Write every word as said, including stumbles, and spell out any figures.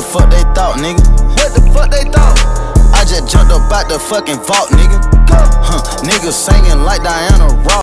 the fuck they thought, nigga? What the fuck they thought? I just jumped up out the fucking vault, nigga. Huh, niggas singing like Diana Ross.